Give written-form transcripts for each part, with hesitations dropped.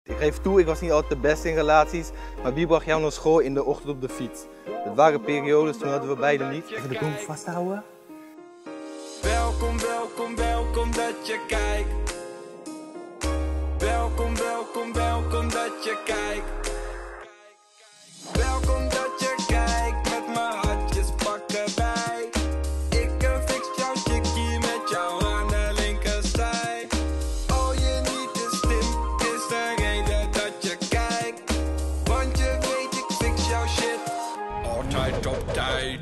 Ik geef toe, ik was niet altijd de beste in relaties, maar wie bracht jou naar school in de ochtend op de fiets? Het waren periodes, toen hadden we beiden niet. Even de boom vasthouden. Welkom, welkom, welkom dat je kijkt. Welkom, welkom, welkom dat je kijkt. Welkom dat je kijkt met mijn hartjes pakken bij. Ik fix jouw chickie met jou aan de linkerzij. Oh, je niet is slim, is de reden dat je kijkt. Want je weet ik fix jouw shit altijd op tijd.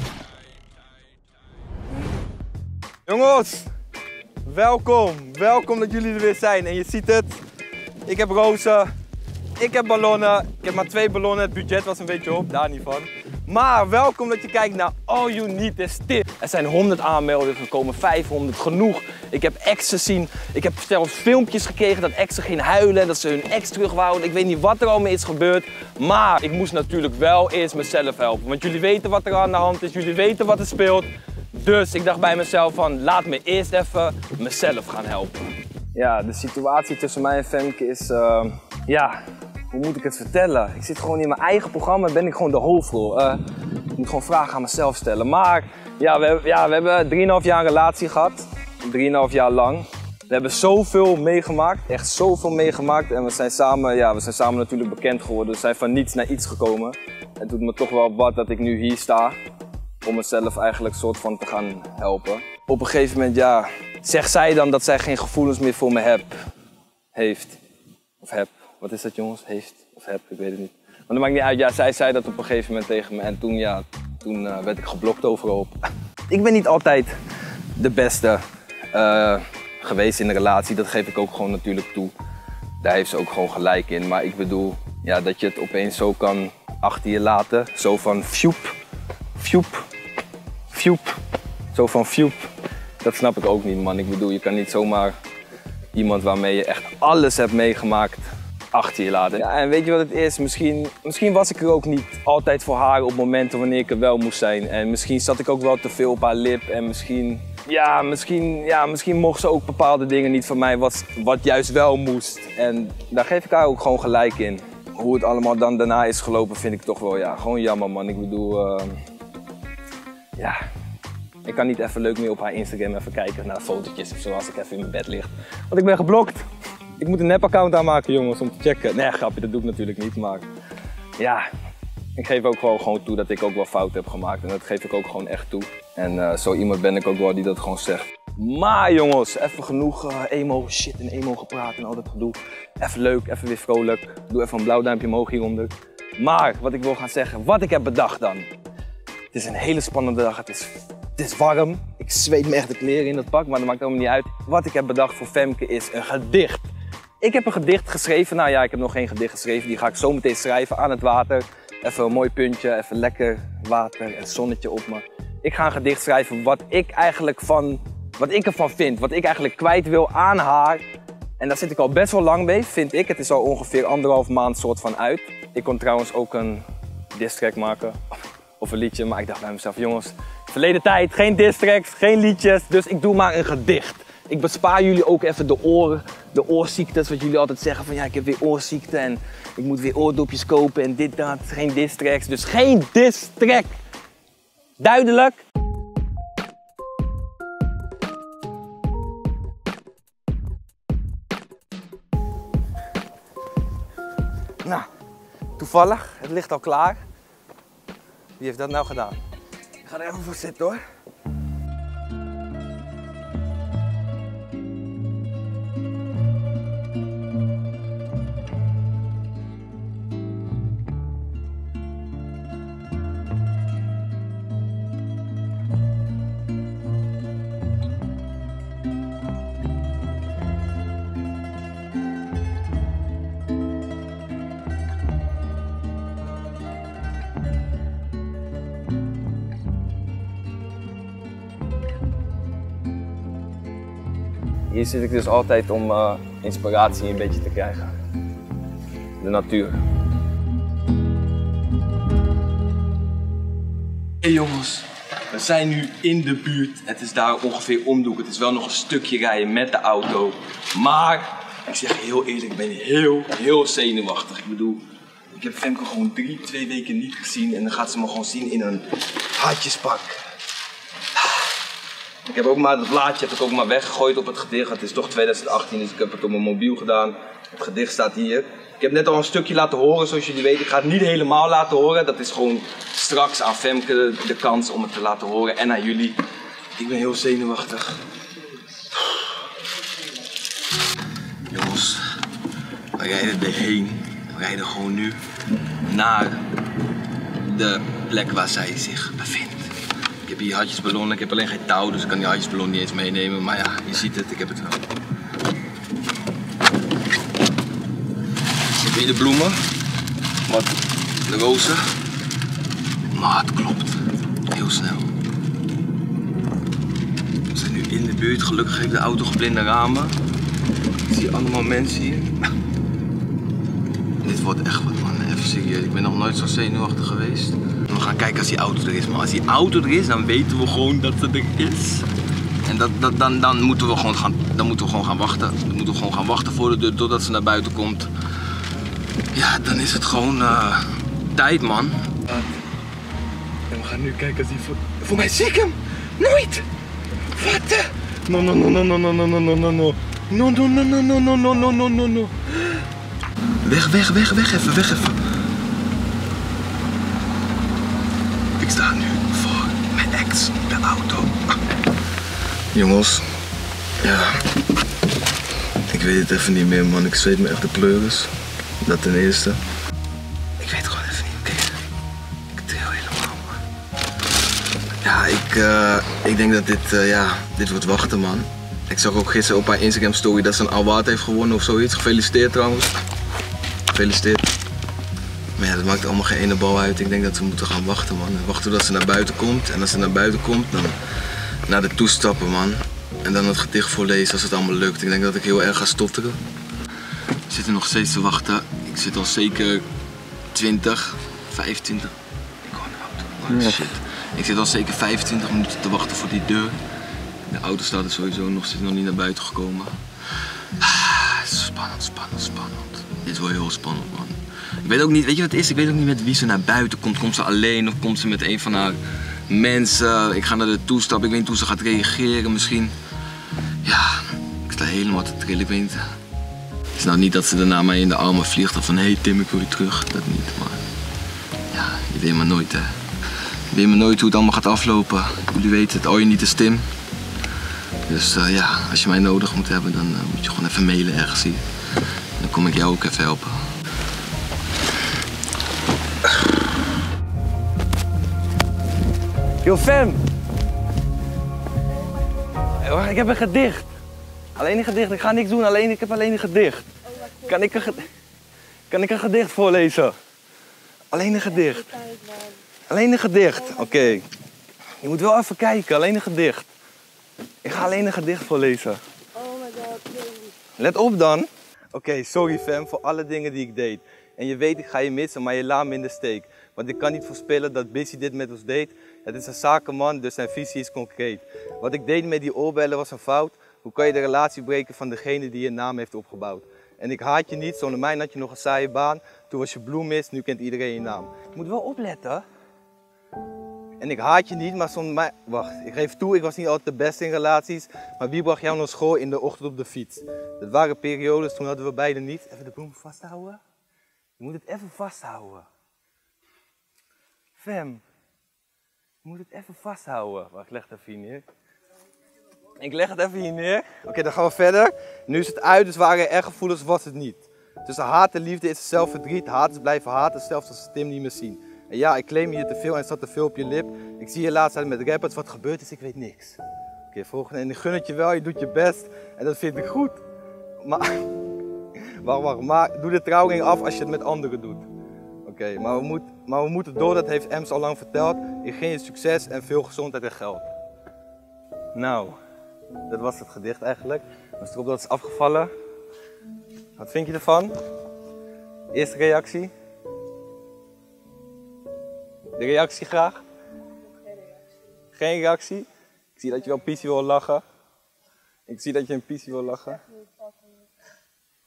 Jongens, welkom dat jullie er weer zijn. En je ziet het, ik heb rozen, ik heb ballonnen. Ik heb maar 2 ballonnen, het budget was een beetje op, daar niet van. Maar welkom dat je kijkt naar All You Need Is Tip. Er zijn 100 aanmeldingen gekomen, 500, genoeg. Ik heb ex gezien, ik heb zelfs filmpjes gekregen dat exen gingen huilen en dat ze hun ex terug wouden. Ik weet niet wat er al mee is gebeurd, maar ik moest natuurlijk wel eerst mezelf helpen. Want jullie weten wat er aan de hand is, jullie weten wat er speelt. Dus ik dacht bij mezelf van, laat me eerst even mezelf gaan helpen. Ja, de situatie tussen mij en Femke is, ja, hoe moet ik het vertellen? Ik zit gewoon in mijn eigen programma en ben ik gewoon de hoofdrol. Ik moet gewoon vragen aan mezelf stellen. Maar ja, we hebben 3,5 jaar een relatie gehad. 3,5 jaar lang. We hebben zoveel meegemaakt, echt zoveel meegemaakt. En we zijn samen natuurlijk bekend geworden. We zijn van niets naar iets gekomen. Het doet me toch wel wat dat ik nu hier sta. Om mezelf eigenlijk soort van te gaan helpen. Op een gegeven moment, ja, zegt zij dan dat zij geen gevoelens meer voor me heeft. Of heb. Wat is dat, jongens? Heeft of heb, ik weet het niet. Maar dat maakt niet uit. Ja, zij zei dat op een gegeven moment tegen me en toen werd ik geblokt overal. Ik ben niet altijd de beste geweest in een relatie. Dat geef ik ook gewoon natuurlijk toe. Daar heeft ze ook gewoon gelijk in. Maar ik bedoel, ja, dat je het opeens zo kan achter je laten. Zo van fjoep, fjoep, fjoep. Zo van fjoep. Dat snap ik ook niet, man. Ik bedoel, je kan niet zomaar iemand waarmee je echt alles hebt meegemaakt achter je laten. Ja, en weet je wat het is? Misschien was ik er ook niet altijd voor haar op momenten wanneer ik er wel moest zijn. En misschien zat ik ook wel te veel op haar lip. En misschien mocht ze ook bepaalde dingen niet van mij wat juist wel moest. En daar geef ik haar ook gewoon gelijk in. Hoe het allemaal dan daarna is gelopen vind ik toch wel, ja, gewoon jammer, man. Ik bedoel, ja, ik kan niet even leuk meer op haar Instagram even kijken naar fotootjes of zo als ik even in mijn bed lig. Want ik ben geblokt. Ik moet een nep-account aanmaken, jongens, om te checken. Nee, grapje, dat doe ik natuurlijk niet, maar ja, ik geef ook gewoon toe dat ik ook wel fouten heb gemaakt. En dat geef ik ook gewoon echt toe. En zo iemand ben ik ook wel die dat gewoon zegt. Maar jongens, even genoeg emo shit en emo gepraat en al dat gedoe. Even leuk, even weer vrolijk. Doe even een blauw duimpje omhoog hieronder. Maar wat ik wil gaan zeggen, wat ik heb bedacht dan. Het is een hele spannende dag, het is warm. Ik zweet me echt de kleren in dat pak, maar dat maakt helemaal niet uit. Wat ik heb bedacht voor Femke is een gedicht. Ik heb een gedicht geschreven, nou ja, ik heb nog geen gedicht geschreven. Die ga ik zo meteen schrijven aan het water. Even een mooi puntje, even lekker water en zonnetje op me. Ik ga een gedicht schrijven wat ik ervan vind. Wat ik eigenlijk kwijt wil aan haar. En daar zit ik al best wel lang mee, vind ik. Het is al ongeveer 1,5 maand soort van uit. Ik kon trouwens ook een diss track maken. Of een liedje, maar ik dacht bij mezelf, jongens, verleden tijd, geen diss tracks, geen liedjes. Dus ik doe maar een gedicht. Ik bespaar jullie ook even de oorziektes, wat jullie altijd zeggen van ja, ik heb weer oorziekte en ik moet weer oordopjes kopen en dit, dat. Geen diss tracks, dus geen diss track. Duidelijk? Nou, toevallig, het ligt al klaar. Wie heeft dat nou gedaan? Ik ga er even voor zitten hoor. Hier zit ik dus altijd om inspiratie een beetje te krijgen. De natuur. Hey jongens, we zijn nu in de buurt. Het is daar ongeveer om de hoek. Het is wel nog een stukje rijden met de auto. Maar Ik zeg heel eerlijk, ik ben heel zenuwachtig. Ik bedoel, ik heb Femke gewoon 2 weken niet gezien en dan gaat ze me gewoon zien in een haatjespak. Ik heb ook maar dat blaadje weggegooid op het gedicht. Het is toch 2018, dus ik heb het op mijn mobiel gedaan. Het gedicht staat hier. Ik heb net al een stukje laten horen, zoals jullie weten. Ik ga het niet helemaal laten horen. Dat is gewoon straks aan Femke de kans om het te laten horen en aan jullie. Ik ben heel zenuwachtig. Jongens, we rijden erheen. We rijden gewoon nu naar de plek waar zij zich bevindt. Ik heb hier hartjesballonnen, ik heb alleen geen touw, dus ik kan die hartjesballon niet eens meenemen. Maar ja, je ziet het, ik heb het wel. Ik heb hier de bloemen, wat de rozen. Maar het klopt, heel snel. We zijn nu in de buurt, gelukkig heeft de auto geblinde ramen. Ik zie allemaal mensen hier. Dit wordt echt wat, man, even serieus. Ik ben nog nooit zo zenuwachtig geweest. We gaan kijken als die auto er is, maar als die auto er is, dan weten we gewoon dat ze er is. En dan moeten we gewoon gaan wachten. Dan moeten we gewoon gaan wachten voor de deur totdat ze naar buiten komt. Ja, dan is het gewoon tijd, man. En we gaan nu kijken als die voor mij zie ik hem! Nooit! Wat? No. No. Weg even. Ik sta nu voor mijn ex, de auto. Jongens, ja, ik weet het even niet meer, man. Ik zweet me echt de pleuris. Dat ten eerste. Ik weet het gewoon even niet, oké? Ik tril helemaal, man. Ja, ik denk dat dit wordt wachten, man. Ik zag ook gisteren op haar Instagram story dat ze een award heeft gewonnen of zoiets. Gefeliciteerd trouwens. Gefeliciteerd. Maar ja, dat maakt allemaal geen ene bal uit. Ik denk dat we moeten gaan wachten, man. Wachten totdat ze naar buiten komt. En als ze naar buiten komt, dan naar de toestappen, man. En dan het gedicht voorlezen als het allemaal lukt. Ik denk dat ik heel erg ga stotteren. We zitten nog steeds te wachten. Ik zit al zeker 20, 25. Ik hoor een auto. Oh, shit. Ik zit al zeker 25 minuten te wachten voor die deur. De auto staat er sowieso nog, zit nog niet naar buiten gekomen. Spannend. Dit wordt heel spannend, man. Ik weet ook niet, weet je wat het is? Ik weet ook niet met wie ze naar buiten komt. Komt ze alleen of komt ze met een van haar mensen? Ik ga naar de toestap, ik weet niet hoe ze gaat reageren misschien. Ja, ik sta helemaal te trillen, ik weet niet. Het is nou niet dat ze daarna mij in de armen vliegt of van hey Tim, ik wil je terug. Dat niet, maar ja, je weet maar nooit, hè. Je weet maar nooit hoe het allemaal gaat aflopen. Jullie weten het, all you need is Tim. Dus ja, als je mij nodig moet hebben, dan moet je gewoon even mailen ergens hier. Dan kom ik jou ook even helpen. Yo Fem! Ik heb een gedicht. Alleen een gedicht, ik ga niks doen, ik heb alleen een gedicht. Kan ik een gedicht voorlezen? Alleen een gedicht. Alleen een gedicht, oké. Je moet wel even kijken, alleen een gedicht. Ik ga alleen een gedicht voorlezen. Oh my god, please. Let op dan. Oké, sorry Fem voor alle dingen die ik deed. En je weet, ik ga je missen, maar je laat me in de steek. Want ik kan niet voorspellen dat Busy dit met ons deed. Het is een zakenman, dus zijn visie is concreet. Wat ik deed met die oorbellen was een fout. Hoe kan je de relatie breken van degene die je naam heeft opgebouwd? En ik haat je niet, zonder mij had je nog een saaie baan. Toen was je bloemist, nu kent iedereen je naam. Je moet wel opletten. En ik haat je niet, maar zonder mij... Wacht, ik geef toe, ik was niet altijd de beste in relaties. Maar wie bracht jou naar school in de ochtend op de fiets? Dat waren periodes, toen hadden we beiden niet. Even de bloem vasthouden. Je moet het even vasthouden. Fem. Je moet het even vasthouden. Wacht, ik leg het even hier neer. Ik leg het even hier neer. Oké, dan gaan we verder. Nu is het uit, dus waren er gevoelens, was het niet. Tussen haat en liefde is het zelf verdriet. Haters blijven haten, zelfs als ze Tim niet meer zien. En ja, ik claim je te veel en het zat te veel op je lip. Ik zie je laatst uit met rappers, wat gebeurd is, ik weet niks. Oké, volgende. En ik gun het je wel, je doet je best. En dat vind ik goed. Maar, wacht, maar doe de trouwring af als je het met anderen doet. Oké, maar we moeten door, dat heeft Ems al lang verteld. Ik gun je succes en veel gezondheid en geld. Nou, dat was het gedicht eigenlijk. Dan erop dat is afgevallen. Wat vind je ervan? Eerste reactie? De reactie graag? Geen reactie. Geen reactie? Ik zie dat je wel pissie wil lachen. Ik zie dat je een pissie wil lachen.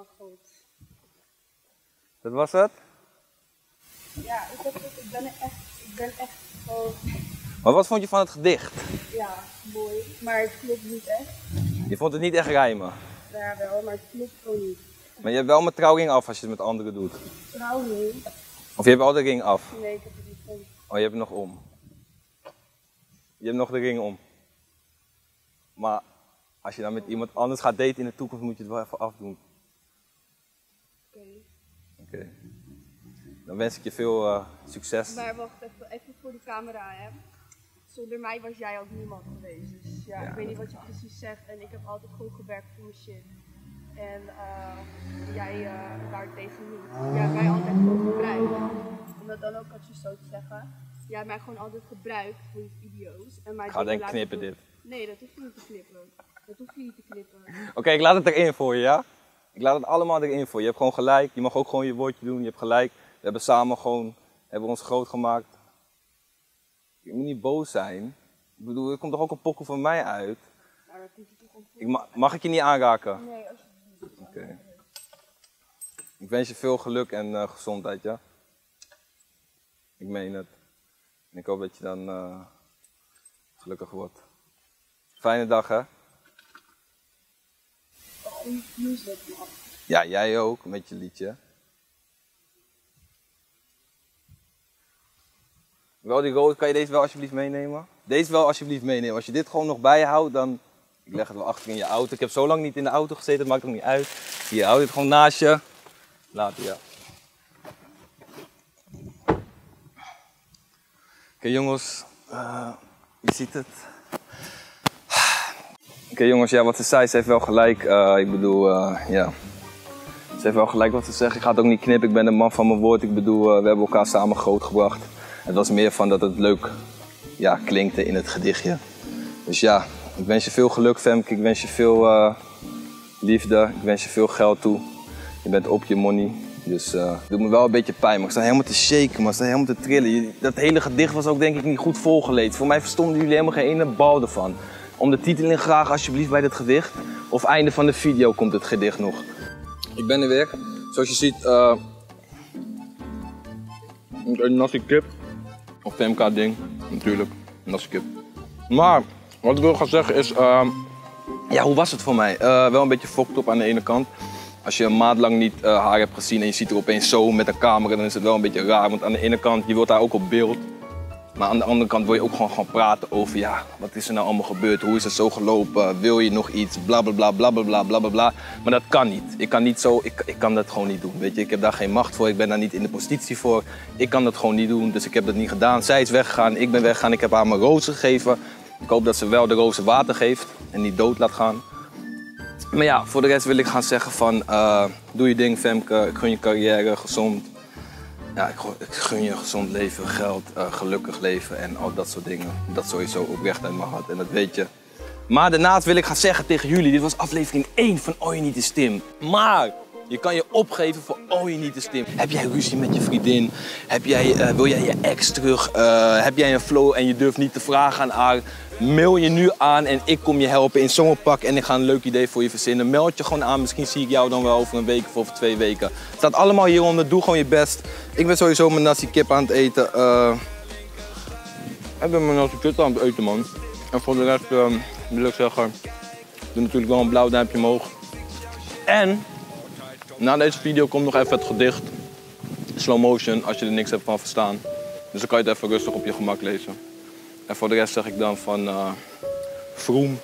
goed. Dat was het? Ja, ik ben echt gewoon, Maar wat vond je van het gedicht? ja, mooi. Maar het klopt niet echt. Je vond het niet echt rijmen. Ja, wel, maar het klopt gewoon niet. Maar je hebt wel met trouwring af als je het met anderen doet. Trouwens, Of je hebt al de ring af. nee, ik heb het niet van. Oh, je hebt het nog om. Je hebt nog de ring om. Maar als je dan met iemand anders gaat daten in de toekomst, moet je het wel even afdoen. Oké. Oké. Dan wens ik je veel succes. Maar wacht even voor de camera, hè. Zonder mij was jij ook niemand geweest. Dus ja, Ja, ik weet niet dat wat je precies zegt. En ik heb altijd goed gewerkt voor mijn shit. En jij daartegen niet. Jij hebt mij altijd gewoon gebruikt. Om dat dan ook als je zo te zeggen. Jij hebt mij gewoon altijd gebruikt voor je video's. En mij Ik ga dingen denk laten knippen doen. dit. Nee, dat hoef je niet te knippen. Dat hoef je niet te knippen. Oké, ik laat het erin voor je, ja? Ik laat het allemaal erin voor je. Je hebt gewoon gelijk. Je mag ook gewoon je woordje doen. Je hebt gelijk. We hebben samen gewoon, hebben ons groot gemaakt. Je moet niet boos zijn. Ik bedoel, er komt toch ook een pokoe van mij uit? Maar dat hoef je toch gewoon. Mag ik je niet aanraken? Nee, alsjeblieft. Oké. Ik wens je veel geluk en gezondheid, ja? Ik meen het. En ik hoop dat je dan gelukkig wordt. Fijne dag, hè? Goeie music, man. Ja, jij ook, met je liedje. Wel die rood, kan je deze wel alsjeblieft meenemen? Deze wel alsjeblieft meenemen. Als je dit gewoon nog bijhoudt, dan... Ik leg het wel achter in je auto. Ik heb zo lang niet in de auto gezeten, dat maakt ook niet uit. Hier, hou dit gewoon naast je. Later, ja. Oké, jongens. Je ziet het. Oké, jongens, ja, wat ze zei, ze heeft wel gelijk. Ik bedoel, ja. Ze heeft wel gelijk wat ze zegt. Ik ga het ook niet knippen, ik ben een man van mijn woord. Ik bedoel, we hebben elkaar samen grootgebracht. Het was meer van dat het leuk klinkte in het gedichtje. Dus ja, ik wens je veel geluk, Femke. Ik wens je veel liefde. Ik wens je veel geld toe. Je bent op je money. Dus het doet me wel een beetje pijn. Maar ik sta helemaal te shaken, maar ik sta helemaal te trillen. Dat hele gedicht was ook denk ik niet goed volgelezen. Voor mij verstonden jullie helemaal geen ene bal ervan. Ondertiteling graag alsjeblieft bij dit gedicht. Of einde van de video komt het gedicht nog. Ik ben er weer. Zoals je ziet, een nasi kip. Of Femka ding, natuurlijk. Een nasi kip. Maar, wat ik wil gaan zeggen is, ja, hoe was het voor mij? Wel een beetje fokt op aan de ene kant. Als je een maand lang niet haar hebt gezien en je ziet er opeens zo met een camera, dan is het wel een beetje raar. Want aan de ene kant, je wilt daar ook op beeld. Maar aan de andere kant wil je ook gewoon gaan praten over, ja, wat is er nou allemaal gebeurd? Hoe is het zo gelopen? Wil je nog iets? Blablabla, blablabla, blablabla. Maar dat kan niet. Ik kan niet zo, ik kan dat gewoon niet doen. Weet je, ik heb daar geen macht voor, ik ben daar niet in de positie voor. Ik kan dat gewoon niet doen, dus ik heb dat niet gedaan. Zij is weggegaan, ik ben weggegaan, ik heb haar mijn rozen gegeven. Ik hoop dat ze wel de rozen water geeft en niet dood laat gaan. Maar ja, voor de rest wil ik gaan zeggen van, doe je ding, Femke. Ik gun je carrière, gezond. Ja, ik gun je een gezond leven, geld, gelukkig leven en al dat soort dingen. Dat sowieso oprecht uit mijn hart en dat weet je. Maar daarnaast wil ik gaan zeggen tegen jullie, dit was aflevering 1 van All You Need Is Tim. Maar je kan je opgeven voor All You Need Is Tim. Heb jij ruzie met je vriendin? Wil jij je ex terug? Heb jij een flow en je durft niet te vragen aan haar? Mail je nu aan en ik kom je helpen in zomerpak en ik ga een leuk idee voor je verzinnen. Meld je gewoon aan, misschien zie ik jou dan wel over een week of over 2 weken. Het staat allemaal hieronder, doe gewoon je best. Ik ben sowieso mijn nasi kip aan het eten. Ik ben mijn nasi kip aan het eten, man. En voor de rest wil ik zeggen, doe natuurlijk wel een blauw duimpje omhoog. En na deze video komt nog even het gedicht. Slow motion, als je er niks hebt van verstaan. Dus dan kan je het even rustig op je gemak lezen. En voor de rest zeg ik dan van vroom.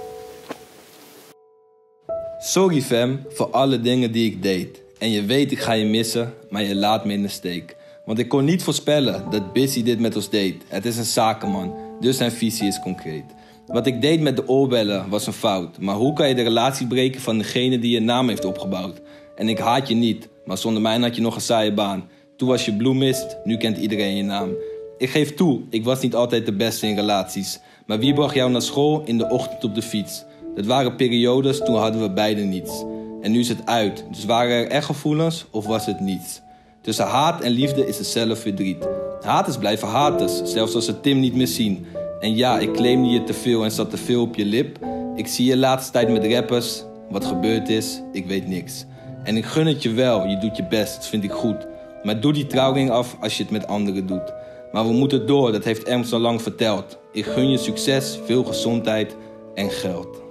Sorry fam voor alle dingen die ik deed. En je weet ik ga je missen, maar je laat me in de steek. Want ik kon niet voorspellen dat Busy dit met ons deed. Het is een zakenman, dus zijn visie is concreet. Wat ik deed met de oorbellen was een fout. Maar hoe kan je de relatie breken van degene die je naam heeft opgebouwd? En ik haat je niet, maar zonder mij had je nog een saaie baan. Toen was je bloemist, nu kent iedereen je naam. Ik geef toe, ik was niet altijd de beste in relaties. Maar wie bracht jou naar school in de ochtend op de fiets? Dat waren periodes, toen hadden we beiden niets. En nu is het uit, dus waren er echt gevoelens of was het niets? Tussen haat en liefde is hetzelfde verdriet. Haters blijven haters, zelfs als ze Tim niet meer zien. En ja, ik claimde je te veel en zat te veel op je lip. Ik zie je laatste tijd met rappers. Wat gebeurd is, ik weet niks. En ik gun het je wel, je doet je best, dat vind ik goed. Maar doe die trouwring af als je het met anderen doet. Maar we moeten door, dat heeft Ernst al lang verteld. Ik gun je succes, veel gezondheid en geld.